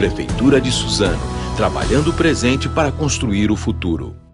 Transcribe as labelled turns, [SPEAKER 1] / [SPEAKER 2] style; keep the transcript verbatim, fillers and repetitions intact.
[SPEAKER 1] Prefeitura de Suzano, trabalhando o presente para construir o futuro.